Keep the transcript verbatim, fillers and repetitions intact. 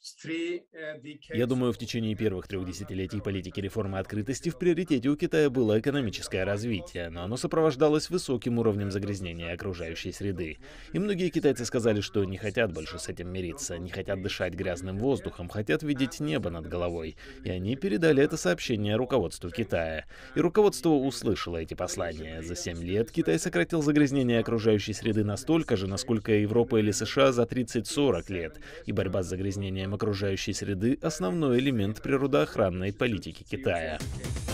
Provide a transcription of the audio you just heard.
Я думаю, в течение первых трех десятилетий политики реформы открытости в приоритете у Китая было экономическое развитие, но оно сопровождалось высоким уровнем загрязнения окружающей среды. И многие китайцы сказали, что не хотят больше с этим мириться, не хотят дышать грязным воздухом, хотят видеть небо над головой. И они передали это сообщение руководству Китая. И руководство услышало эти послания. За семь лет Китай сократил загрязнение окружающей среды настолько же, насколько Европа или США за тридцать-сорок лет. И борьба с загрязнением окружающей среды — основной элемент природоохранной политики Китая.